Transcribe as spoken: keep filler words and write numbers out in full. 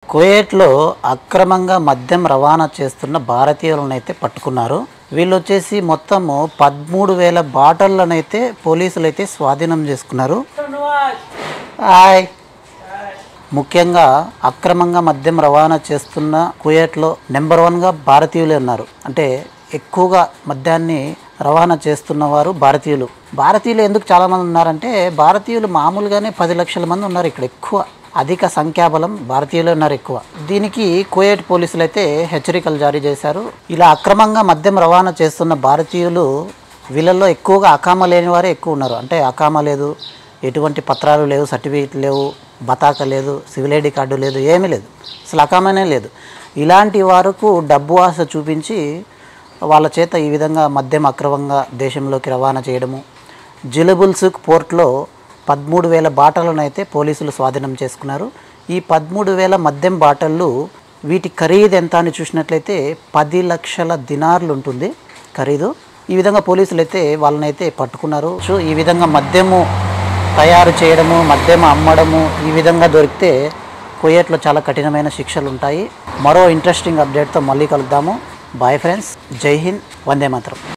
కువైట్లో అక్రమంగా మద్యం రవాణా చేస్తున్న భారతీయులను అయితే పట్టుకున్నారు. వీళ్ళు వచ్చేసి మొత్తము పదమూడు వేల బాటిళ్లను అయితే పోలీసులు అయితే స్వాధీనం చేసుకున్నారు. హాయ్ ముఖ్యంగా అక్రమంగా మద్యం రవాణా చేస్తున్న కువైట్లో నెంబర్ వన్గా భారతీయులే ఉన్నారు. అంటే ఎక్కువగా మద్యాన్ని రవాణా చేస్తున్న వారు భారతీయులు. భారతీయులు ఎందుకు చాలామంది ఉన్నారంటే భారతీయులు మామూలుగానే పది లక్షల మంది ఉన్నారు. ఇక్కడ ఎక్కువ అధిక సంఖ్యాబలం భారతీయులు ఉన్నారు ఎక్కువ. దీనికి కువైట్ పోలీసులు అయితే హెచ్చరికలు జారీ చేశారు. ఇలా అక్రమంగా మద్యం రవాణా చేస్తున్న భారతీయులు వీళ్ళల్లో ఎక్కువగా అకామా లేని వారే ఎక్కువ ఉన్నారు. అంటే అకామా లేదు, ఎటువంటి పత్రాలు లేవు, సర్టిఫికేట్ లేవు, బతాక లేదు, సివిల్ ఐడి కార్డు లేదు, ఏమీ లేదు, అసలు అకామానే లేదు. ఇలాంటి వారికి డబ్బు ఆశ చూపించి వాళ్ళ చేత ఈ విధంగా మద్యం అక్రమంగా దేశంలోకి రవాణా చేయడము. జిలబుల్సుక్ పోర్ట్లో పదమూడు వేల బాటలను అయితే పోలీసులు స్వాధీనం చేసుకున్నారు. ఈ పదమూడు వేల మద్యం బాటళ్ళు వీటి ఖరీదు ఎంత అని చూసినట్లయితే పది లక్షల దినార్లు ఉంటుంది ఖరీదు. ఈ విధంగా పోలీసులు అయితే వాళ్ళని అయితే పట్టుకున్నారు. సో ఈ విధంగా మద్యము తయారు చేయడము, మద్యం అమ్మడము ఈ విధంగా దొరికితే కువైట్లో చాలా కఠినమైన శిక్షలు ఉంటాయి. మరో ఇంట్రెస్టింగ్ అప్డేట్తో మళ్ళీ కలుద్దాము. బాయ్ ఫ్రెండ్స్, జై హింద్, వందే మాతరం.